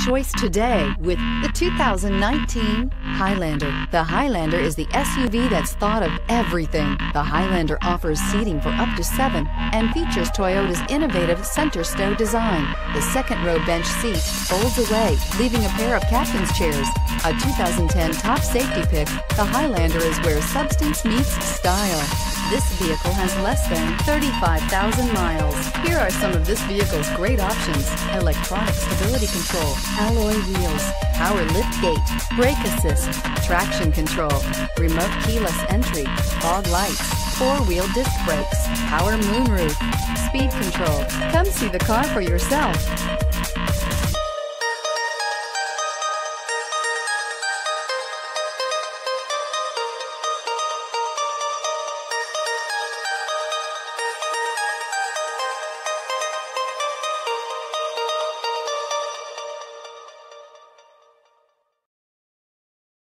choice today with the 2019 Highlander. The Highlander is the SUV that's thought of everything. The Highlander offers seating for up to 7 and features Toyota's innovative center stow design. The second row bench seat folds away, leaving a pair of captain's chairs. A 2010 top safety pick, the Highlander is where substance meets style. This vehicle has less than 35,000 miles. Here are some of this vehicle's great options: electronic stability control, alloy wheels, power lift gate, brake assist, traction control, remote keyless entry, fog lights, 4-wheel disc brakes, power moonroof, speed control. Come see the car for yourself.